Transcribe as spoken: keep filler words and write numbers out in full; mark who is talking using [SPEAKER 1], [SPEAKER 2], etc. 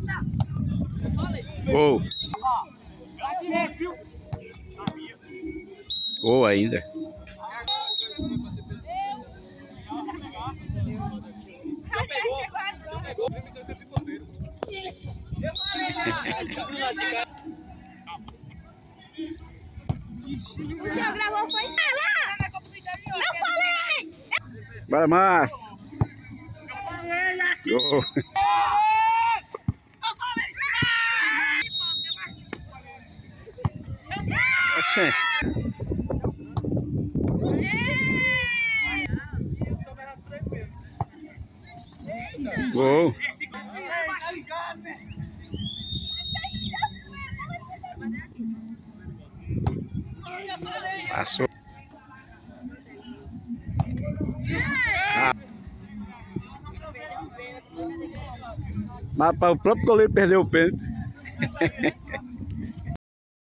[SPEAKER 1] Gol. Gol ainda.
[SPEAKER 2] O senhor gravou foi? Eu falei!
[SPEAKER 1] Bora, Márcio! Gol! Oxê! Gol! Passou. Ah. Mas para o próprio goleiro perdeu o pênalti.